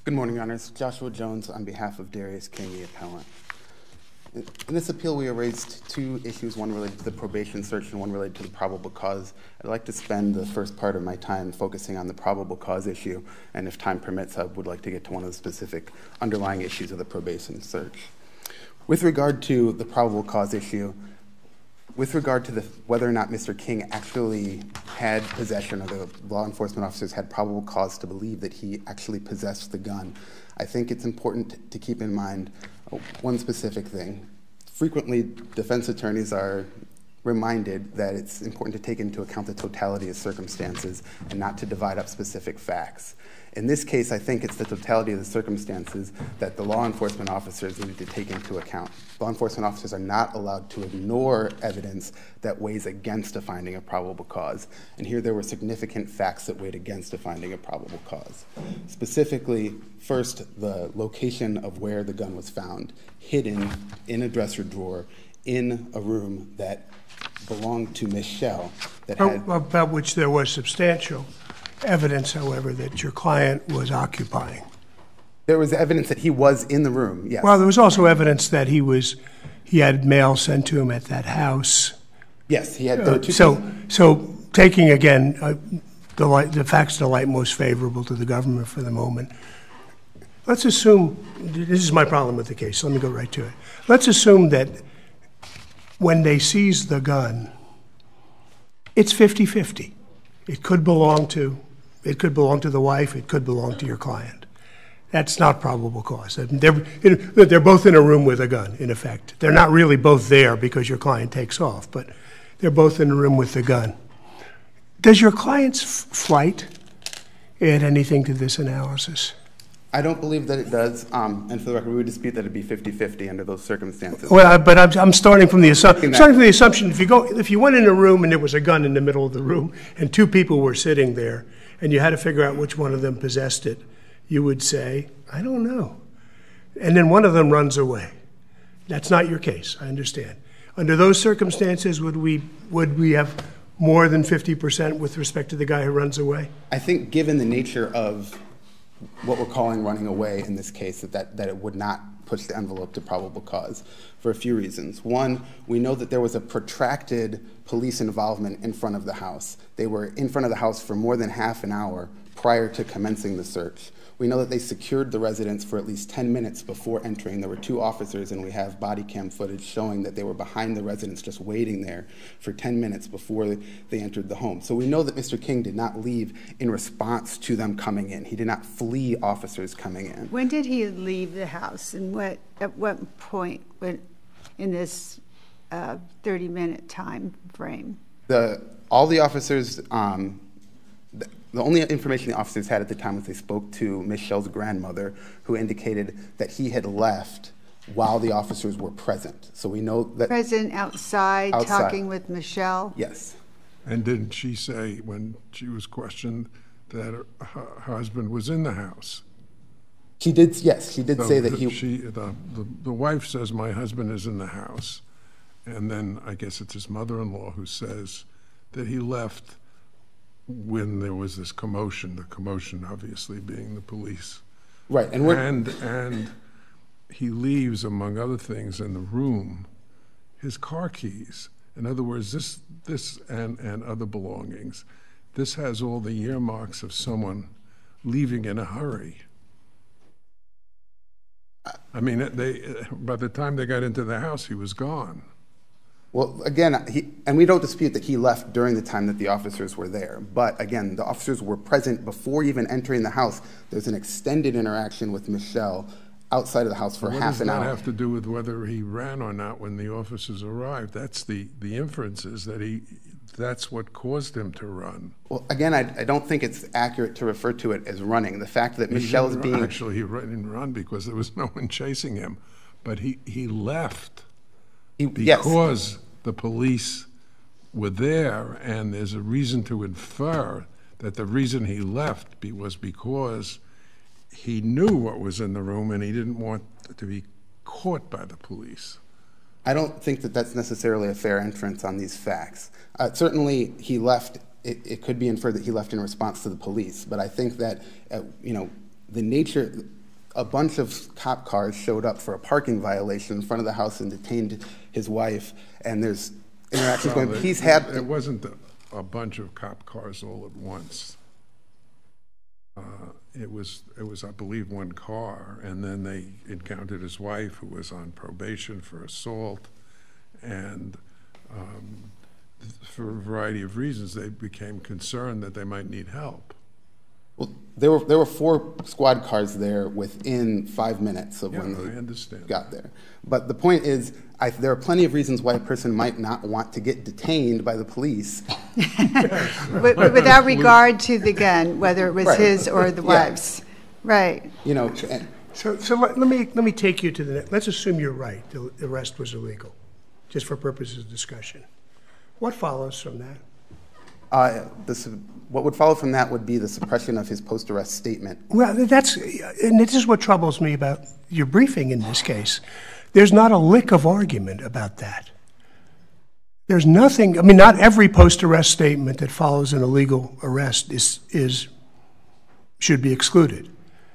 Good morning, Your Honors. Joshua Jones on behalf of Darius King, the appellant. In this appeal, we have raised two issues, one related to the probation search and one related to the probable cause. I'd like to spend the first part of my time focusing on the probable cause issue, and if time permits, I would like to get to one of the specific underlying issues of the probation search. With regard to the probable cause issue, with regard to whether or not Mr. King actually had possession, or the law enforcement officers had probable cause to believe that he actually possessed the gun, I think it's important to keep in mind one specific thing. Frequently, defense attorneys are reminded that it's important to take into account the totality of circumstances and not to divide up specific facts. In this case, I think it's the totality of the circumstances that the law enforcement officers needed to take into account. Law enforcement officers are not allowed to ignore evidence that weighs against a finding of probable cause. And here there were significant facts that weighed against a finding of probable cause. Specifically, first, the location of where the gun was found, hidden in a dresser drawer in a room that belonged to Michelle. About which there was substantial evidence, however, that your client was occupying. There was evidence that he was in the room, yes. Well, there was also evidence that he had mail sent to him at that house. Yes, he had two. So taking again the facts to the light most favorable to the government for the moment, let's assume, this is my problem with the case, so let me go right to it. Let's assume that when they seized the gun, it's 50-50. It could belong to the wife, it could belong to your client. That's not probable cause. They're both in a room with a gun, in effect. They're not really both there because your client takes off, but they're both in a room with the gun. Does your client's flight add anything to this analysis? I don't believe that it does, and for the record, we would dispute that it'd be 50-50 under those circumstances. Well, but I'm starting from the assumption. If you went in a room and there was a gun in the middle of the room, and two people were sitting there, and you had to figure out which one of them possessed it, you would say, I don't know, and then one of them runs away. That's not your case. I understand. Under those circumstances, would we have more than 50% with respect to the guy who runs away? I think, given the nature of what we're calling running away in this case, that it would not push the envelope to probable cause for a few reasons. One, we know that there was a protracted police involvement in front of the house. They were in front of the house for more than half an hour prior to commencing the search. We know that they secured the residence for at least 10 minutes before entering. There were two officers, and we have body cam footage showing that they were behind the residence just waiting there for 10 minutes before they entered the home. So we know that Mr. King did not leave in response to them coming in. He did not flee officers coming in. When did he leave the house, and at what point in this 30-minute time frame? All the officers... The only information the officers had at the time was they spoke to Michelle's grandmother, who indicated that he had left while the officers were present. So we know that... Present outside. Talking with Michelle? Yes. And didn't she say, when she was questioned, that her husband was in the house? She did, yes. She did say that he... The wife says, my husband is in the house. And then I guess it's his mother-in-law who says that he left when there was this commotion, the commotion obviously being the police. Right. And he leaves, among other things, in the room, his car keys. In other words, this and other belongings. This has all the earmarks of someone leaving in a hurry. I mean, by the time they got into the house, he was gone. Well, again, and we don't dispute that he left during the time that the officers were there. But again, the officers were present before even entering the house. There's an extended interaction with Michelle outside of the house for half an hour. What does that have to do with whether he ran or not when the officers arrived? That's the inference is that that's what caused him to run. Well, again, I don't think it's accurate to refer to it as running. The fact that Michelle is being... Actually, he didn't run because there was no one chasing him. But he left because the police were there, and there's a reason to infer that the reason he left was because he knew what was in the room and he didn't want to be caught by the police. I don't think that that's necessarily a fair inference on these facts. Certainly, he left. It could be inferred that he left in response to the police, but I think that the nature, a bunch of cop cars showed up for a parking violation in front of the house and detained his wife, and there's interactions going. He's had. It wasn't a bunch of cop cars all at once. It was, I believe, one car, and then they encountered his wife, who was on probation for assault, and for a variety of reasons, they became concerned that they might need help. Well, there were 4 squad cars there within 5 minutes of when they got there. But the point is, there are plenty of reasons why a person might not want to get detained by the police. Without regard to the gun, whether it was his or the wife's. Right. You know. So let me take you to the next. Let's assume you're right. The arrest was illegal, just for purposes of discussion. What follows from that? What would follow from that would be the suppression of his post-arrest statement. Well, and this is what troubles me about your briefing in this case. There's not a lick of argument about that. There's nothing. I mean, not every post-arrest statement that follows an illegal arrest should be excluded.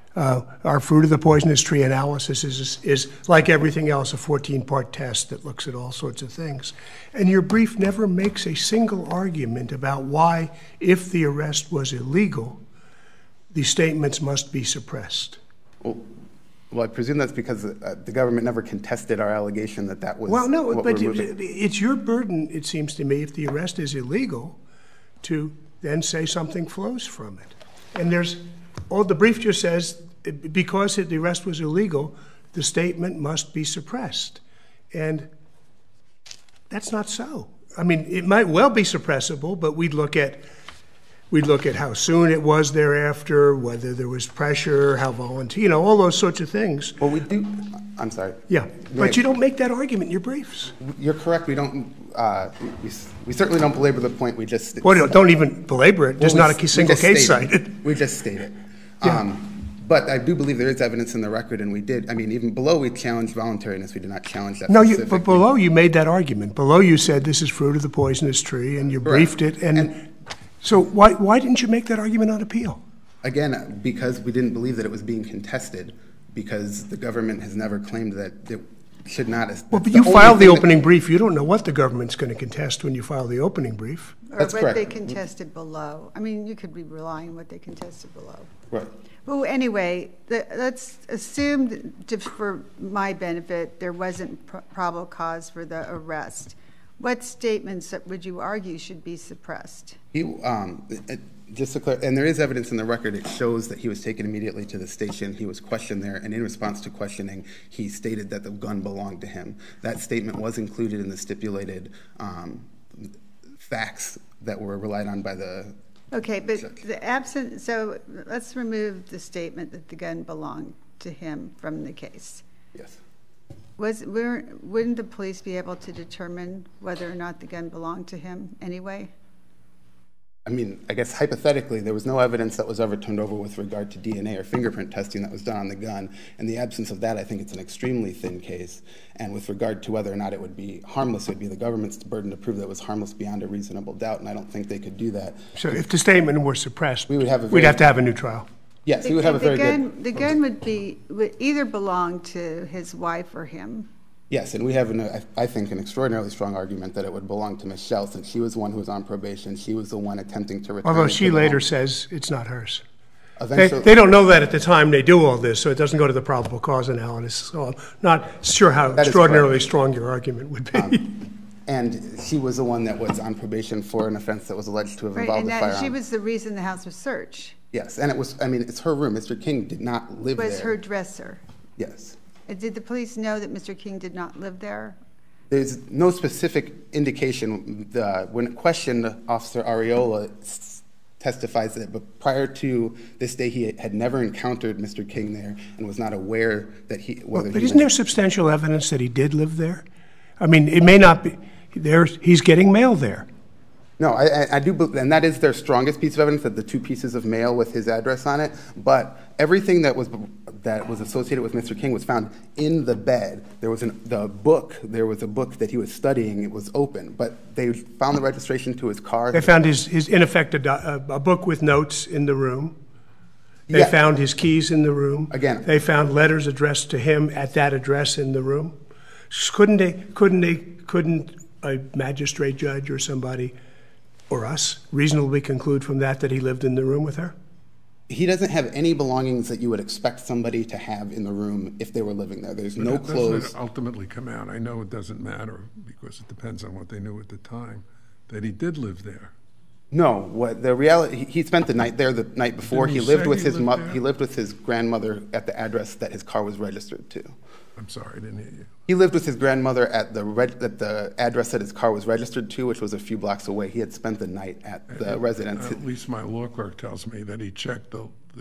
Our fruit of the poisonous tree analysis is like everything else, a 14-part test that looks at all sorts of things. And your brief never makes a single argument about why, if the arrest was illegal, the statements must be suppressed. Well, I presume that's because the government never contested our allegation that was. Well, no, but it's your burden, it seems to me, if the arrest is illegal, to then say something flows from it. And the brief just says, because the arrest was illegal, the statement must be suppressed. And that's not so. I mean, it might well be suppressible, but we'd look at how soon it was thereafter, whether there was pressure, how volunteer, all those sorts of things. Well, we do. I'm sorry. Yeah, but you don't make that argument in your briefs. You're correct. We don't. We certainly don't belabor the point. We just. Well, don't even belabor it. There's not a single case cited. We just state it. Yeah. But I do believe there is evidence in the record, and we did. I mean, even below we challenged voluntariness. We did not challenge that. No, but below you made that argument. Below you said this is fruit of the poisonous tree, and you briefed it. And so why didn't you make that argument on appeal? Again, because we didn't believe that it was being contested, because the government has never claimed that it should not. Well, but you filed the opening brief. You don't know what the government's going to contest when you file the opening brief. That's correct. Or what they contested below. I mean, you could be relying on what they contested below. Right. Well, anyway, let's assume, for my benefit, there wasn't probable cause for the arrest. What statements would you argue should be suppressed? Just to clarify, and there is evidence in the record. It shows that he was taken immediately to the station. He was questioned there, and in response to questioning, he stated that the gun belonged to him. That statement was included in the stipulated facts that were relied on by the. Okay, but so let's remove the statement that the gun belonged to him from the case. Yes. Wouldn't the police be able to determine whether or not the gun belonged to him anyway? I mean, I guess hypothetically, there was no evidence that was ever turned over with regard to DNA or fingerprint testing that was done on the gun. In the absence of that, I think it's an extremely thin case. And with regard to whether or not it would be harmless, it would be the government's burden to prove that it was harmless beyond a reasonable doubt, and I don't think they could do that. So if the statement were suppressed, we'd have to have a new trial. Yes, we would have a very good. The gun would either belong to his wife or him. Yes, and we have, I think, an extraordinarily strong argument that it would belong to Ms. Schell, since she was the one who was on probation. She was the one attempting to return. Although she later says it's not hers. Eventually, they don't know that at the time they do all this, so it doesn't go to the probable cause analysis. So I'm not sure how extraordinarily strong your argument would be. And she was the one that was on probation for an offense that was alleged to have involved a firearm. She was the reason the house was searched. Yes, and it was, I mean, it's her room. Mr. King did not live there. It was her dresser. Yes. Did the police know that Mr. King did not live there? There's no specific indication. When questioned, Officer Areola testifies that, but prior to this day, he had never encountered Mr. King there and was not aware that But isn't there substantial evidence that he did live there? I mean, it may not be. He's getting mail there. No, I do believe, and that is their strongest piece of evidence, that the 2 pieces of mail with his address on it. But everything that was associated with Mr. King was found in the bed. There was a book that he was studying. It was open, but they found the registration to his car. They found his in effect a book with notes in the room. They found his keys in the room. Again. They found letters addressed to him at that address in the room. Couldn't a magistrate judge or somebody, or us, reasonably conclude from that he lived in the room with her? He doesn't have any belongings that you would expect somebody to have in the room if they were living there. There's no clothes. Doesn't it ultimately come out? I know it doesn't matter because it depends on what they knew at the time, that he did live there. No, what the reality? He spent the night there the night before. He lived with his grandmother at the address that his car was registered to. I'm sorry, I didn't hear you. He lived with his grandmother at the address that his car was registered to, which was a few blocks away. He had spent the night at the residence. At least my law clerk tells me that he checked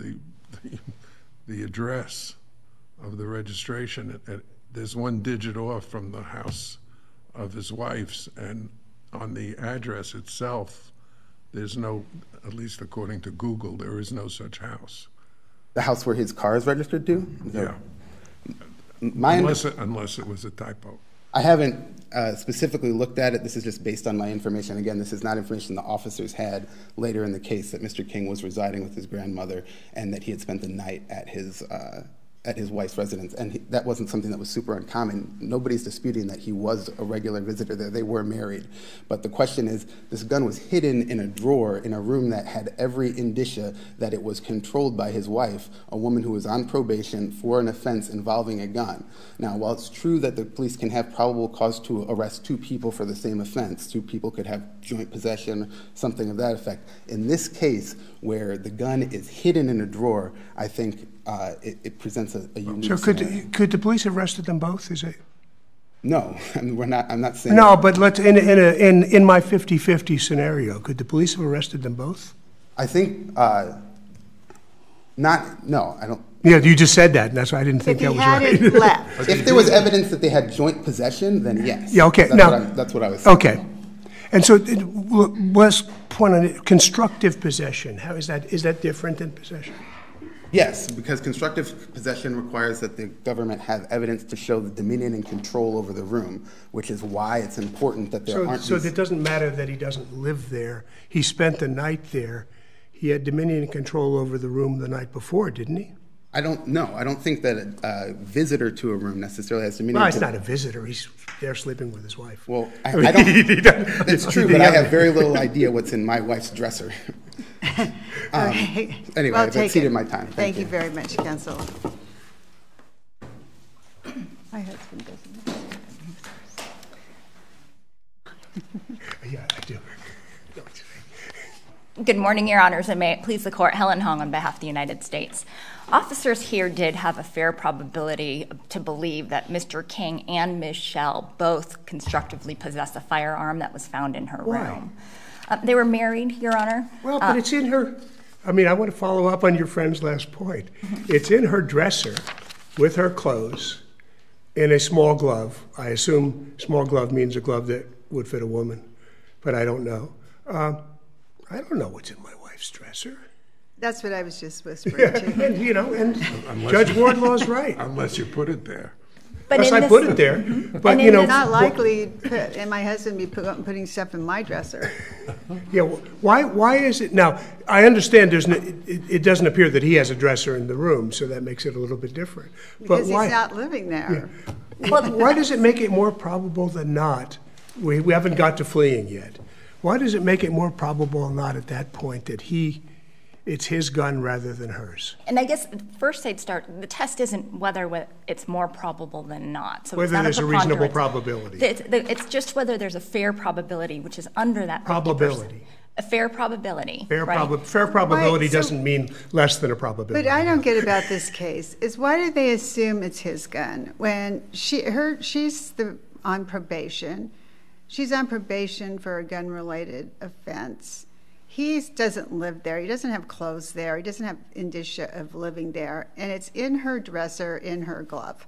the address of the registration. There's one digit off from the house of his wife's, and on the address itself, there's no, at least according to Google, there is no such house. The house where his car is registered to? Yeah. Unless it was a typo. I haven't specifically looked at it. This is just based on my information. Again, this is not information the officers had later in the case, that Mr. King was residing with his grandmother and that he had spent the night at his wife's residence. And that wasn't something that was super uncommon. Nobody's disputing that he was a regular visitor there. They were married. But the question is, this gun was hidden in a drawer in a room that had every indicia that it was controlled by his wife, a woman who was on probation for an offense involving a gun. Now, while it's true that the police can have probable cause to arrest two people for the same offense, two people could have joint possession, something of that effect. In this case, where the gun is hidden in a drawer, I think it presents a unique scenario. Could the police have arrested them both? Is it? No, I mean, I'm not saying. No, but let's in my 50-50 scenario, could the police have arrested them both? I think not. No, I don't. Yeah, you just said that, and that's why I didn't think that was right. If he had it left. If there was evidence that they had joint possession, then yes. Yeah. Okay. That's what I was saying. Okay. And so, let's point on it. Constructive possession. How is that? Is that different than possession? Yes, because constructive possession requires that the government have evidence to show the dominion and control over the room, which is why it's important that there aren't. So it doesn't matter that he doesn't live there. He spent the night there. He had dominion and control over the room the night before, didn't he? I don't know. I don't think that a visitor to a room necessarily has dominion. Well, he's not a visitor. He's there sleeping with his wife. Well, I don't. It's true, but I have very little idea what's in my wife's dresser. Anyway, I've exceeded my time. Thank you very much, counsel. My husband doesn't. Yeah, I do. Good morning, Your Honors, and may it please the Court. Helen Hong on behalf of the United States. Officers here did have a fair probability to believe that Mr. King and Ms. Schell both constructively possessed a firearm that was found in her room. They were married, Your Honor. Well, but it's in her. I mean, I want to follow up on your friend's last point. It's in her dresser with her clothes in a small glove. I assume small glove means a glove that would fit a woman, but I don't know. I don't know what's in my wife's dresser. That's what I was just whispering to. And Judge Wardlaw's right. Unless you put it there. But I put it there. But it's not likely, and my husband be putting stuff in my dresser. Yeah. Why is it now? I understand it doesn't appear that he has a dresser in the room, so that makes it a little bit different. Because he's not living there. Yeah. Why does it make it more probable than not? We haven't got to fleeing yet. Why does it make it more probable than not at that point that it's his gun rather than hers? And I guess first I'd start, the test isn't whether it's more probable than not. So whether there's a reasonable probability. It's just whether there's a fair probability, which is under that 50%. Probability. A fair probability. Fair probability doesn't mean less than a probability. But I don't get about this case is why do they assume it's his gun when she's on probation? She's on probation for a gun-related offense. He doesn't live there. He doesn't have clothes there. He doesn't have indicia of living there. And it's in her dresser, in her glove.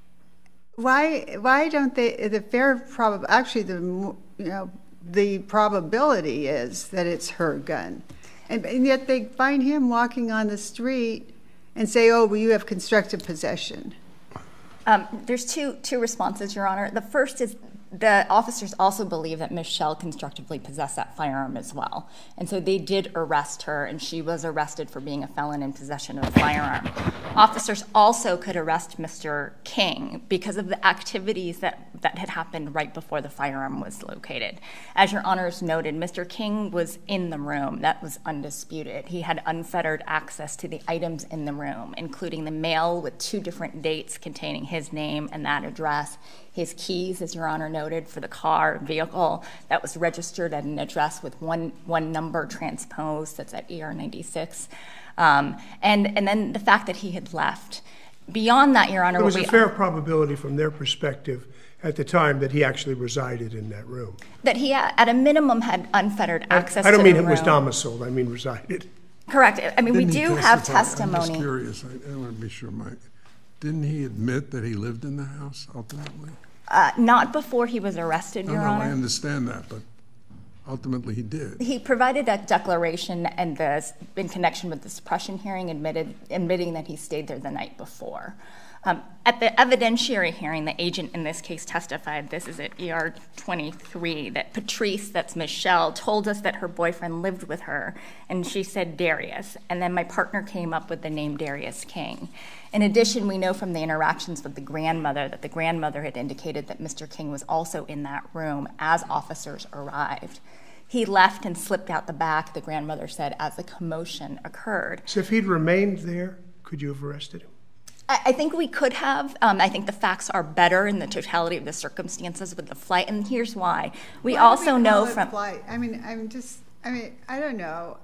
Why don't they? Actually, the probability is that it's her gun, and yet they find him walking on the street and say, "Oh, well, you have constructive possession." There's two responses, Your Honor. The first is the officers also believe that Michelle constructively possessed that firearm as well. And so they did arrest her, and she was arrested for being a felon in possession of a firearm. Officers also could arrest Mr. King because of the activities that had happened right before the firearm was located. As Your Honors noted, Mr. King was in the room. That was undisputed. He had unfettered access to the items in the room, including the mail with 2 different dates containing his name and that address, his keys, as Your Honor noted, for the car vehicle that was registered at an address with one number transposed, that's at ER 96, and then the fact that he had left. Beyond that, Your Honor, there was a fair probability from their perspective at the time that he actually resided in that room. That he, at a minimum, had unfettered access to the room. I don't mean it was domiciled, I mean resided. Correct. I mean, we do have testimony. I'm just curious. I want to be sure, Mike. Didn't he admit that he lived in the house ultimately? Not before he was arrested, Your Honor. I understand that, but ultimately he did. He provided that declaration and in connection with the suppression hearing, admitting that he stayed there the night before. At the evidentiary hearing, the agent in this case testified, this is at ER 23, that Patrice, that's Michelle, told us that her boyfriend lived with her, and she said Darius, and then my partner came up with the name Darius King. In addition, we know from the interactions with the grandmother that the grandmother had indicated that Mr. King was also in that room as officers arrived. He left and slipped out the back, the grandmother said, as the commotion occurred. So if he'd remained there, could you have arrested him? I think we could have. I think the facts are better in the totality of the circumstances with the flight, and here's why. We also know from flight. I don't know.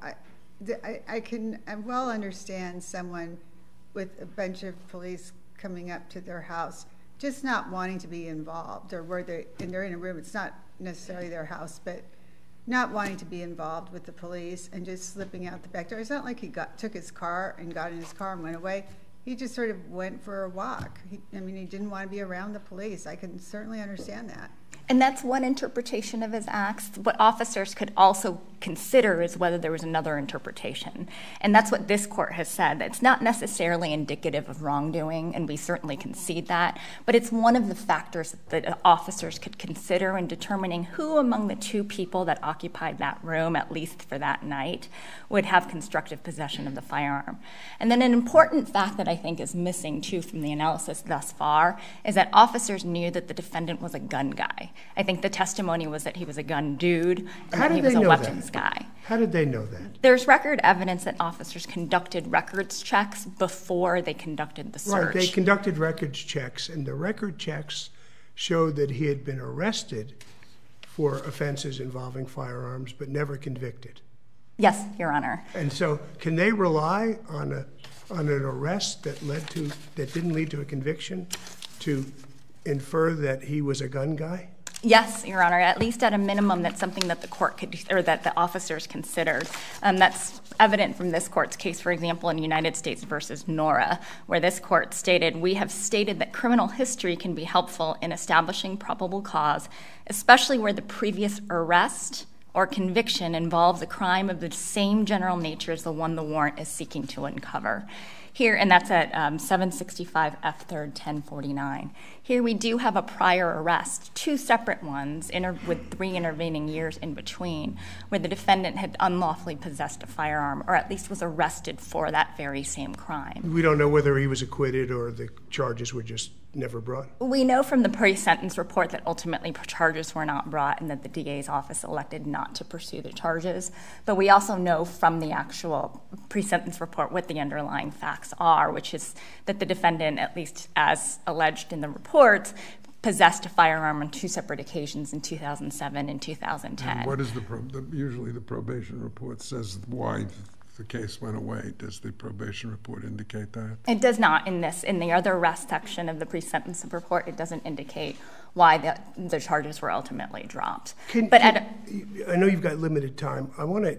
I can well understand someone with a bunch of police coming up to their house just not wanting to be involved, or where they're in a room. It's not necessarily their house, but not wanting to be involved with the police and just slipping out the back door. It's not like he took his car and got in his car and went away. He just sort of went for a walk. He didn't want to be around the police. I can certainly understand that. And that's one interpretation of his acts. What officers could also consider is whether there was another interpretation. And that's what this court has said. It's not necessarily indicative of wrongdoing, and we certainly concede that, but it's one of the factors that officers could consider in determining who among the 2 people that occupied that room, at least for that night, would have constructive possession of the firearm. And then an important fact that I think is missing, too, from the analysis thus far is that officers knew that the defendant was a gun guy. I think the testimony was that he was a gun dude and that he was a weapons guy. How did they know that? There's record evidence that officers conducted records checks before they conducted the search. Right, they conducted records checks, and the record checks showed that he had been arrested for offenses involving firearms but never convicted. Yes, Your Honor. And so can they rely on an arrest that didn't lead to a conviction to infer that he was a gun guy? Yes, Your Honor. At least at a minimum, that's something that the court could, or that the officers considered. That's evident from this court's case, for example, in United States versus Nora, where this court stated, "We have stated that criminal history can be helpful in establishing probable cause, especially where the previous arrest or conviction involves a crime of the same general nature as the one the warrant is seeking to uncover." Here, and that's at 765 F. 3rd 1049. Here we do have a prior arrest, 2 separate ones with 3 intervening years in between, where the defendant had unlawfully possessed a firearm, or at least was arrested for that very same crime. We don't know whether he was acquitted or the charges were just never brought? We know from the pre-sentence report that ultimately charges were not brought and that the DA's office elected not to pursue the charges. But we also know from the actual pre-sentence report what the underlying facts are, which is that the defendant, at least as alleged in the report, possessed a firearm on 2 separate occasions in 2007 and 2010. And what is usually the probation report says why the case went away? Does the probation report indicate that? It does not in the other arrest section of the pre-sentence report. It doesn't indicate why the charges were ultimately dropped. I know you've got limited time. I want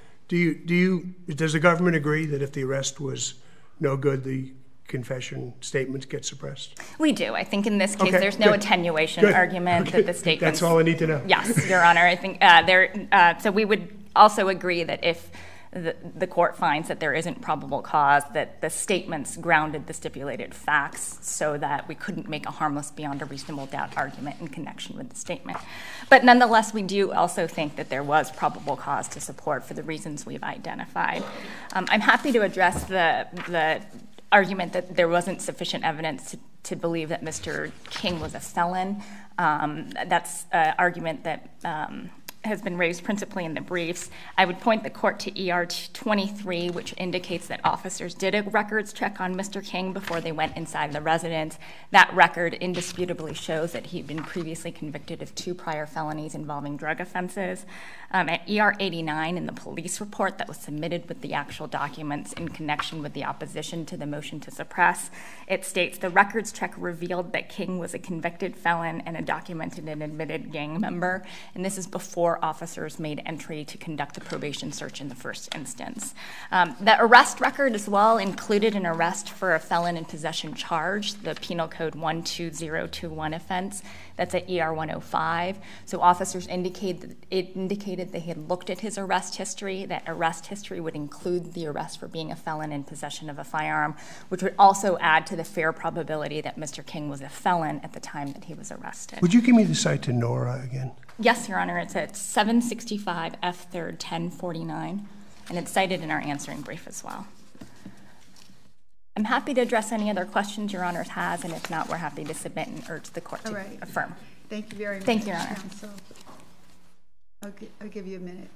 to. Does the government agree that if the arrest was no good, the confession statements get suppressed? We do. I think in this case there's no attenuation argument that the statements. That's all I need to know. Yes, Your Honor. I think so we would also agree that if the court finds that there isn't probable cause, that the statements grounded the stipulated facts so that we couldn't make a harmless beyond a reasonable doubt argument in connection with the statement. But nonetheless, we do also think that there was probable cause to support for the reasons we've identified. I'm happy to address the argument that there wasn't sufficient evidence to believe that Mr. King was a felon. That's an argument that has been raised principally in the briefs. I would point the court to ER 23, which indicates that officers did a records check on Mr. King before they went inside the residence. That record indisputably shows that he'd been previously convicted of 2 prior felonies involving drug offenses. At ER 89 in the police report that was submitted with the actual documents in connection with the opposition to the motion to suppress, it states the records check revealed that King was a convicted felon and a documented and admitted gang member, and this is before officers made entry to conduct the probation search in the first instance. The arrest record as well included an arrest for a felon in possession charge, the Penal Code 12021 offense. That's at ER 105. So officers indicated they had looked at his arrest history. That arrest history would include the arrest for being a felon in possession of a firearm, which would also add to the fair probability that Mr. King was a felon at the time that he was arrested. Would you give me the cite to Nora again? Yes, Your Honor. It's at 765 F. 3rd 1049, and it's cited in our answering brief as well. I'm happy to address any other questions Your Honor has, and if not, we're happy to submit and urge the court to affirm. Thank you very much. Thank you, Your Honor. Counsel. I'll give you a minute.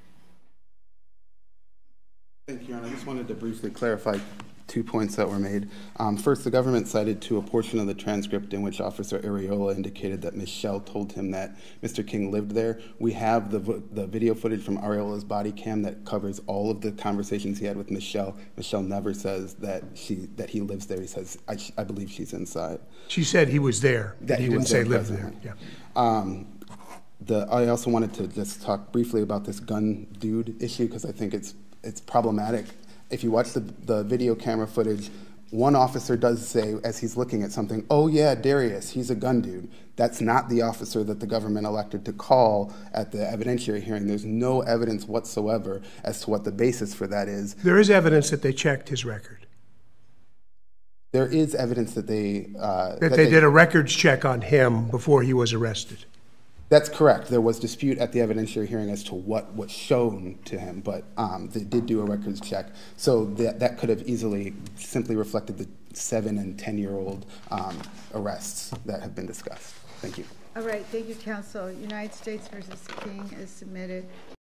Thank you, Your Honor. I just wanted to briefly clarify 2 points that were made. First, the government cited to a portion of the transcript in which Officer Areola indicated that Ms. Schell told him that Mr. King lived there. We have the video footage from Areola's body cam that covers all of the conversations he had with Ms. Schell. Ms. Schell never says that he lives there. He says, I believe she's inside. She said he was there. That he didn't say lived there. Yeah. I also wanted to just talk briefly about this gun dude issue because I think it's problematic. If you watch the video camera footage, one officer does say, as he's looking at something, oh yeah, Darius, he's a gun dude. That's not the officer that the government elected to call at the evidentiary hearing. There's no evidence whatsoever as to what the basis for that is. There is evidence that they checked his record. There is evidence that they did a records check on him before he was arrested. That's correct. There was dispute at the evidentiary hearing as to what was shown to him, but they did do a records check. So that could have easily simply reflected the 7- and 10-year-old arrests that have been discussed. Thank you. All right. Thank you, counsel. United States versus King is submitted.